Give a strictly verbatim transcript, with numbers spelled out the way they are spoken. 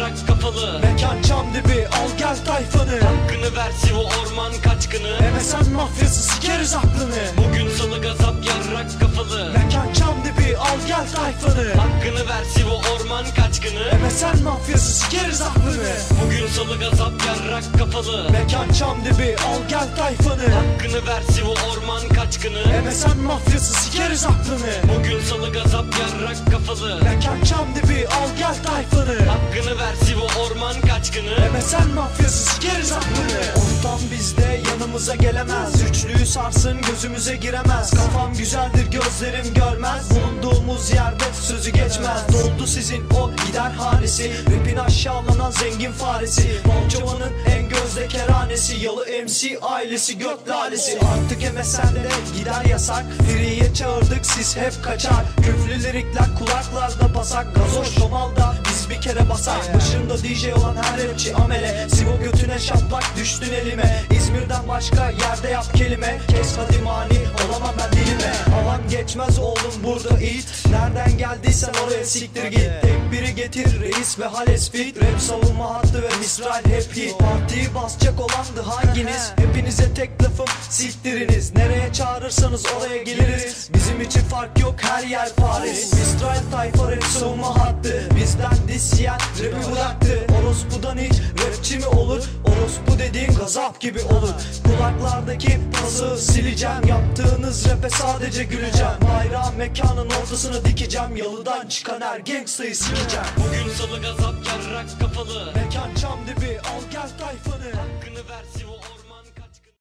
yarrak kafalı. Mekan çam dibi, al gel tayfanı. Hakkını ver Sivo orman kaçkını. M S N mafyası, sikeriz aklını. Bugün salı gazap yarrak kafalı. Mekan çam dibi, al gel tayfanı. Hakkını ver Sivo orman kaçkını. M S N mafyası, sikeriz aklını. Bugün salı gazap yarrak kafalı. Mekan çam dibi, al gel tayfanı. Hakkını ver Sivo orman kaçkını. M S N mafyası, sikeriz aklını. Bugün salı gazap yarrak kafalı. Mekan çam dibi, al gel tayfanı. Hakkını ver Sivo orman kaçkını. M S N mafyası, sikeriz aklını. Ondan bizde yanımıza gelemez. Üçlüyü sarsın gözümüze giremez. Kafam güzeldir gözlerim görmez. Bulunduğumuz yerde sözü geçmez. Doldu sizin o gider hanesi. Rapin aşağılanan zengin faresi. Balçova'nın en gözde kerhanesi. Yalı M C ailesi gök lalesi. Artık M S N'de gider yasak. Free'ye çağırdık siz hep kaçar. Küflü lirikler kulaklarda basak. Gazoş domalda biz bir kere basak. Başında D J olan her rapçi amele. Sivo götüne şaplak düştün elime. İzmir'den başka yerde yap kelime. Kes hadi mani olamam ben dilime. Alan geçmez oğlum burada it. Nereden geldiysen oraya siktir git. Tek biri getir reis ve Hales fit. Rap savunma hattı ve Mistral hep hit. Partiyi basacak olandı hanginiz? Hepinize tek lafım siktiriniz. Nereye çağırırsanız oraya geliriz. Bizim için fark yok her yer Paris. Mistral tayfa rap savunma hattı. Bizden disyen rapi bıraktı. Orospudan hiç rapçi mi olur? Orospu dediğin gazap gibi olur. Kulaklardaki pazı sileceğim. Yaptığınız rap'e sadece güleceğim. Bayrağı mekanın ortasına dikeceğim. Yalıdan çıkan her gangstayı sikeceğim. Bugün salı gazap yarrak kafalı. Mekan çam dibi, al gel tayfanı. Hakkını ver Sivo